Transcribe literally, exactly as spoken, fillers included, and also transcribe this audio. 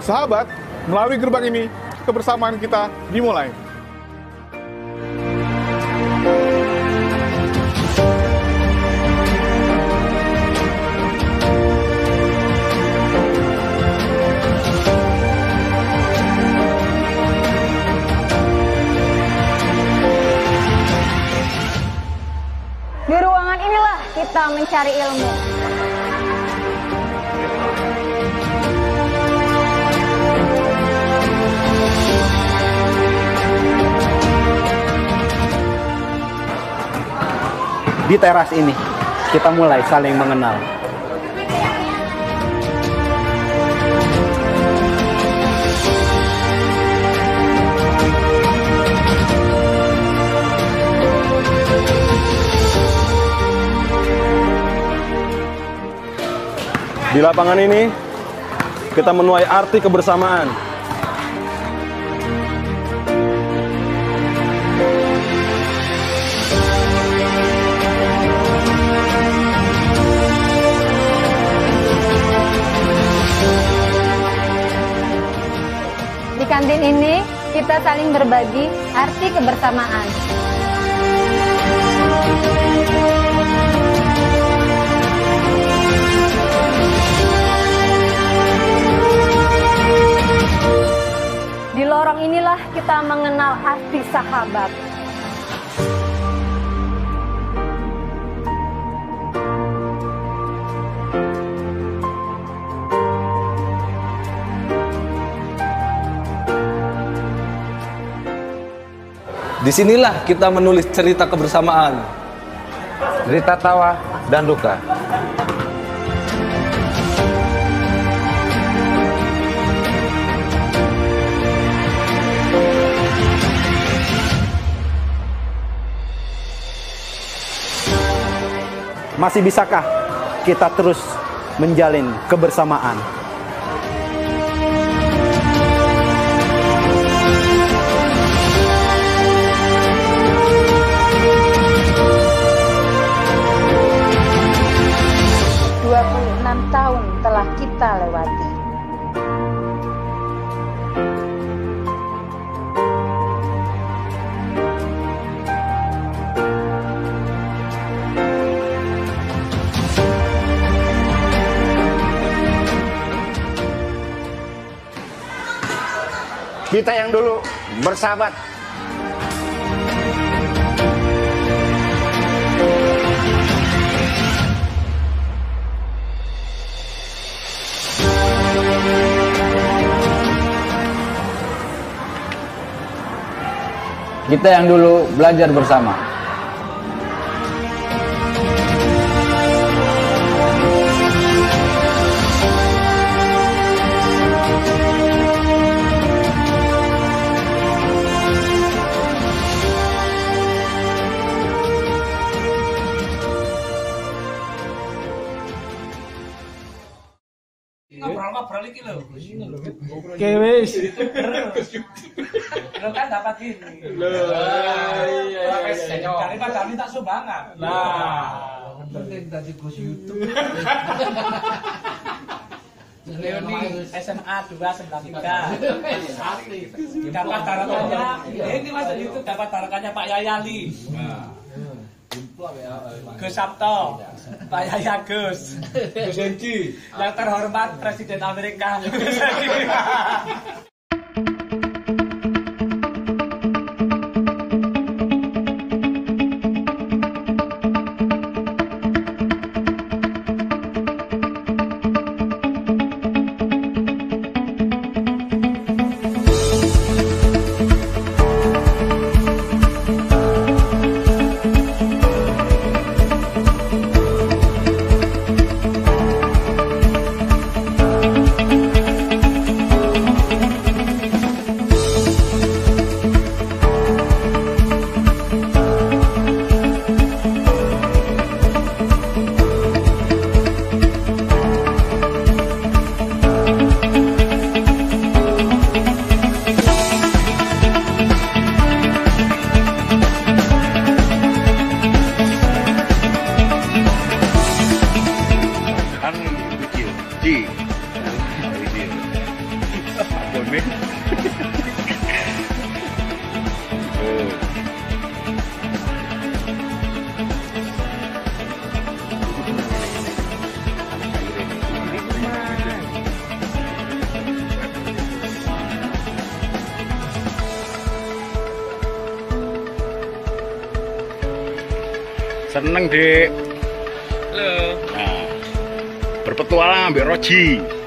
Sahabat, melalui gerbang ini, kebersamaan kita dimulai. Di ruangan inilah kita mencari ilmu. Di teras ini, kita mulai saling mengenal. Di lapangan ini, kita menuai arti kebersamaan. Di kantin ini, kita saling berbagi arti kebersamaan. Di lorong inilah kita mengenal arti sahabat. Disinilah kita menulis cerita kebersamaan, cerita tawa dan duka. Masih bisakah kita terus menjalin kebersamaan? dua puluh enam tahun telah kita lewati. Kita yang dulu bersahabat. Kita yang dulu belajar bersama. Ngobrol-ngobrol iki lho. Oke wis. Lo kan dapat ini. Loh. Iya. Daripada minta sumbangan. Nah, penting tadi Gus YouTube. Leoni S M A dua sembilan tiga. Dapat tarakannya. Ini Mas itu dapat tarakannya Pak Yayali. Gus Sabto, Pak Yaya Gus, Gus Enci, yang terhormat Presiden Amerika. Seneng, Dik. Halo. Nah, berpetualang ambil Roji.